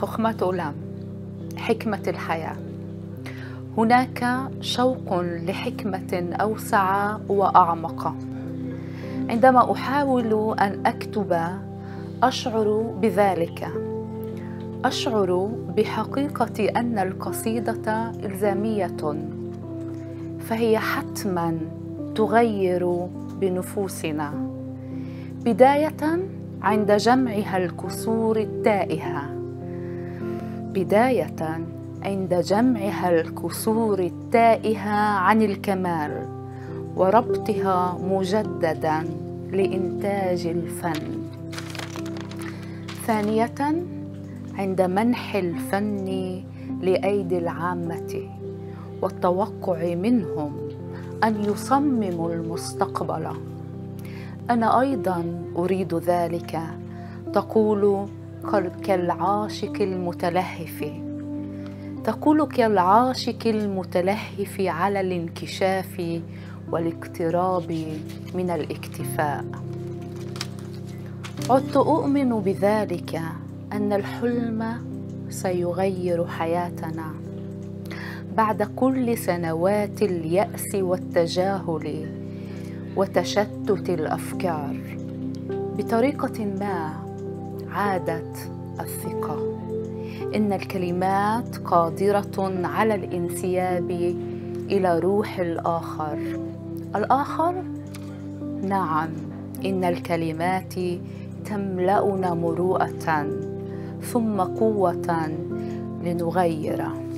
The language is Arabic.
خخمة أولام حكمة الحياة. هناك شوق لحكمة أوسع وأعمق. عندما أحاول أن أكتب أشعر بذلك، أشعر بحقيقة أن القصيدة إلزامية، فهي حتماً تغير بنفوسنا، بداية عند جمعها الكسور التائهة، بداية عند جمعها الكسور التائهة عن الكمال وربطها مجدداً لإنتاج الفن، ثانية عند منح الفن لأيدي العامة والتوقع منهم أن يصمموا المستقبل. أنا أيضاً أريد ذلك، تقول كالعاشق المتلهف، تقول كالعاشق المتلهف على الانكشاف والاقتراب من الاكتفاء. عدت أؤمن بذلك، أن الحلم سيغير حياتنا بعد كل سنوات اليأس والتجاهل وتشتت الأفكار. بطريقة ما عادت الثقة. إن الكلمات قادرة على الانسياب إلى روح الآخر. الآخر؟ نعم، إن الكلمات تملأنا مروءة ثم قوة لنغير.